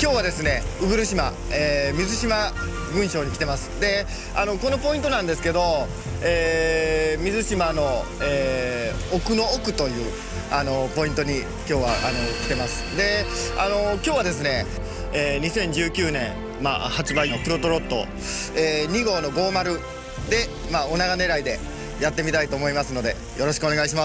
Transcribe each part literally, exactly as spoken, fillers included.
今日はですね、鵜来島、えー、水島群礁に来てます。で、あのこのポイントなんですけど、えー、水島の、えー、奥の奥というあのポイントに今日はあの来てます。で、あの今日はですね、えー、にせんじゅうきゅうねん、まあ、発売のプロトロット、えー、に号のごじゅうで、まあ、お長狙いでやってみたいと思いますので、よろしくお願いします。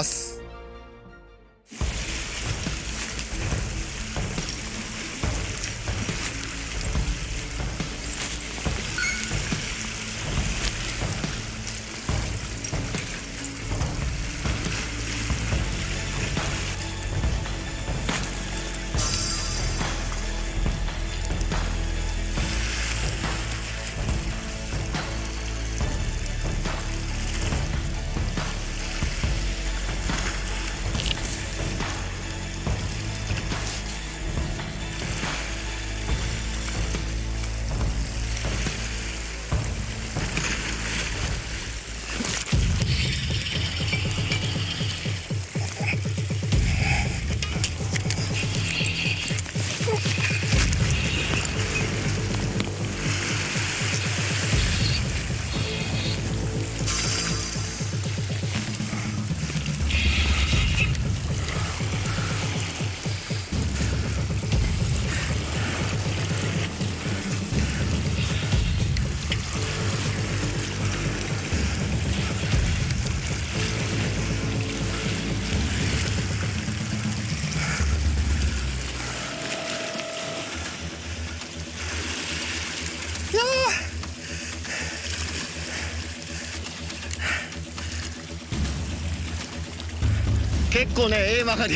結構ね、ええ曲がり。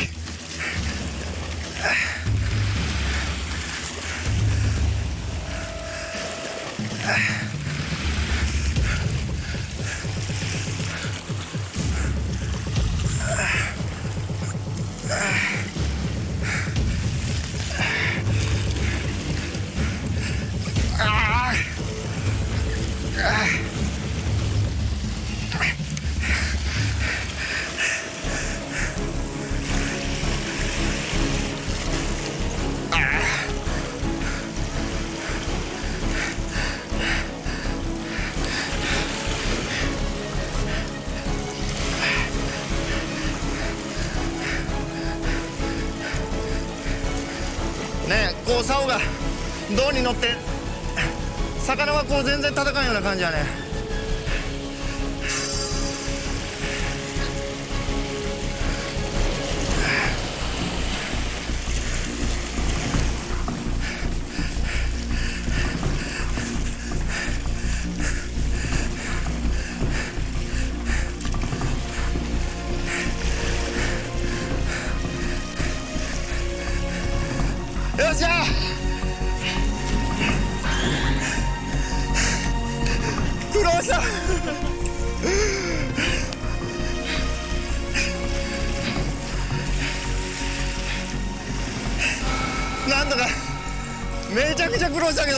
ね、こう竿が胴に乗って魚はこう全然叩かんような感じやね。よっしゃ苦労したなんとかめちゃくちゃ苦労したけど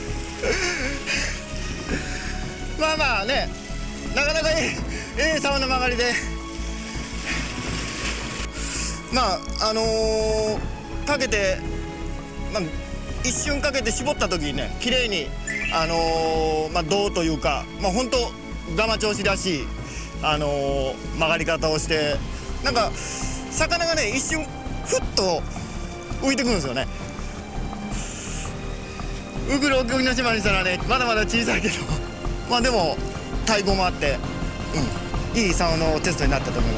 まあまあね、なかなかいいええ竿の曲がりで、まああのー、かけてまあ、一瞬かけて絞った時にね、綺麗にあのー、まあ胴というか、まあ本当ガマ調子らしいあのー、曲がり方をして、なんか魚がね一瞬ふっと浮いてくるんですよね。ウグロ沖ノ島にしたらね、まだまだ小さいけどまあでも太鼓もあって、うん、いい竿のテストになったと思います。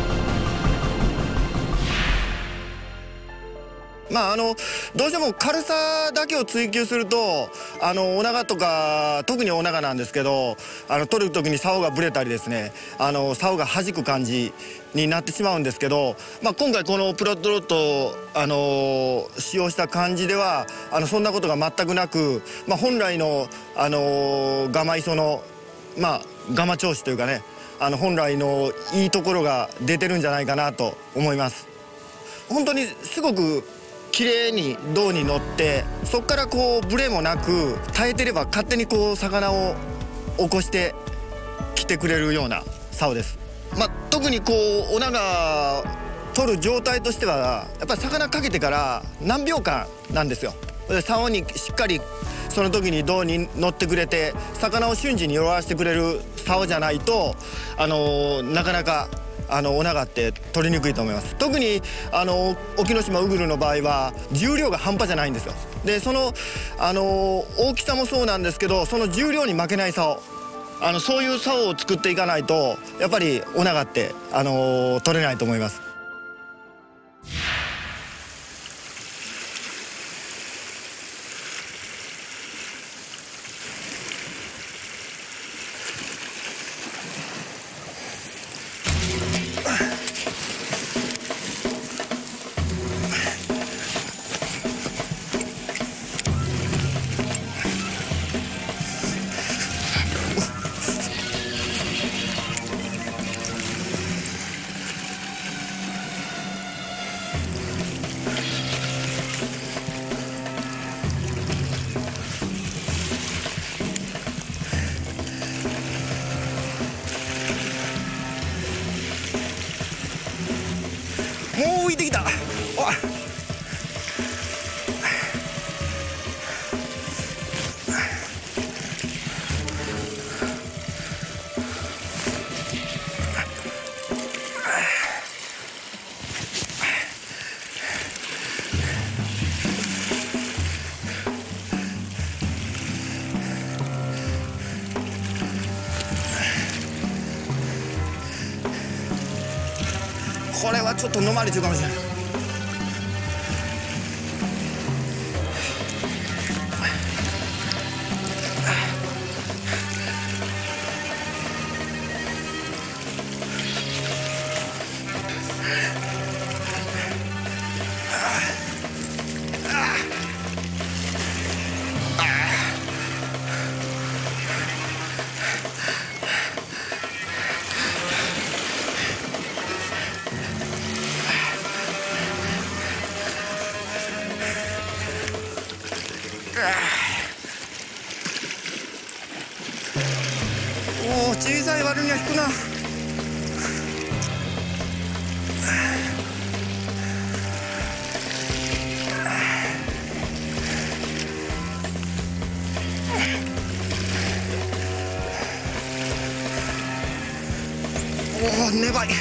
まああのどうしても軽さだけを追求すると、あのお長とか特にお長なんですけど、あの取る時に竿がぶれたりですね、あの竿が弾く感じになってしまうんですけど、まあ、今回このプロトロットをあの使用した感じではあのそんなことが全くなく、まあ、本来のあのガマ磯のまあガマ調子というかね、あの本来のいいところが出てるんじゃないかなと思います。本当にすごく綺麗に胴に乗って、そこからこうブレもなく耐えてれば勝手にこう魚を起こしてきてくれるような竿です。まあ、特にこうお長取る状態としてはやっぱり魚かけてから何秒間なんですよ。 で竿にしっかりその時に胴に乗ってくれて魚を瞬時に弱らせてくれる竿じゃないと、あのなかなかあのオナガって取りにくいと思います。特にあの沖ノ島ウグルの場合は重量が半端じゃないんですよ。でそのあの大きさもそうなんですけど、その重量に負けない竿、あのそういう竿を作っていかないとやっぱりオナガってあの取れないと思います。もう浮いてきた。これはちょっと飲まれてるかもしれない。おお、小さい割には引くな。おお、粘い。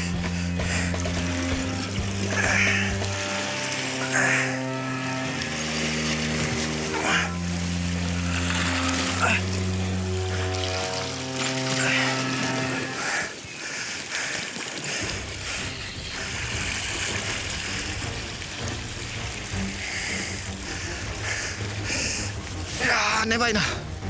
いやー、粘いな。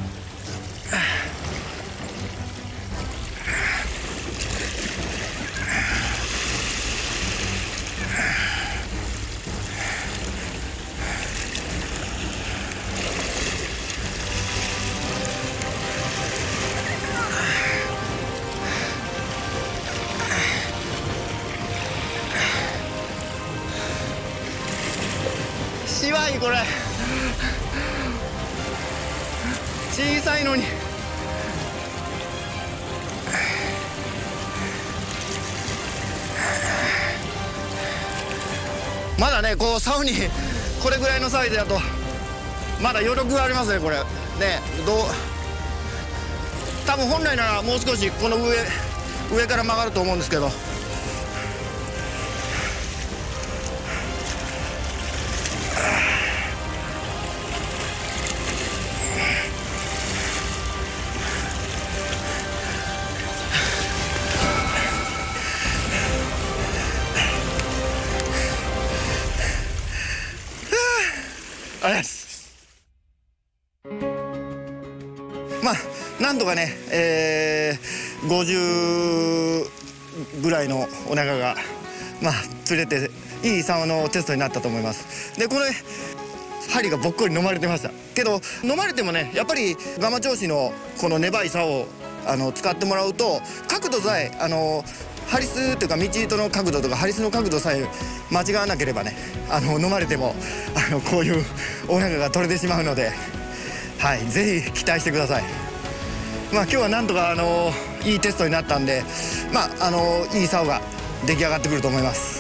しわい、これ小さいのに。まだね、こう竿にこれぐらいのサイズだとまだ余力がありますね。これね、どう多分本来ならもう少しこの上上から曲がると思うんですけど。あれです。まあなんとかね、えー、ごじゅうぐらいのお腹がまあ釣れていい竿のテストになったと思います。でこれ針がぼっこり飲まれてましたけど、飲まれてもね、やっぱりガマ調子のこの粘い竿をあの使ってもらうと、角度さえあのハリスというか道糸の角度とかハリスの角度さえ間違わなければね、あの飲まれてもあのこういうお腹が取れてしまうので、はい、ぜひ期待してください。まあ今日はなんとかあのいいテストになったんで、まああのいい竿が出来上がってくると思います。